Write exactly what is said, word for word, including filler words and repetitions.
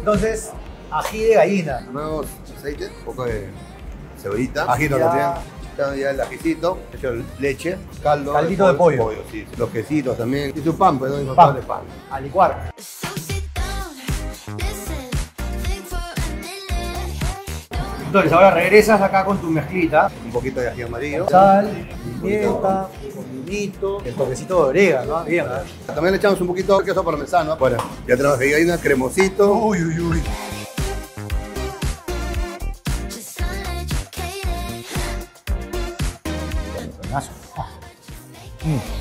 Entonces, ají de gallina. Ponemos aceite, un poco de cebollita. Ajito ya, también. Ya, ya el ajicito, hecho leche, caldo. Caldito de pollo. pollo sí. Los quesitos también. Y su pan, pues no Pan. infaltable pan. A licuar. Entonces ahora regresas acá con tu mezclita. Un poquito de ají amarillo. Sal, pimienta, cominito, el toquecito de orégano, ¿no? Bien, ¿eh? También le echamos un poquito de queso parmesano. Bueno, ya tenemos ahí hay una cremosito. Uy, uy, uy. Buenazo. Ah. Mm.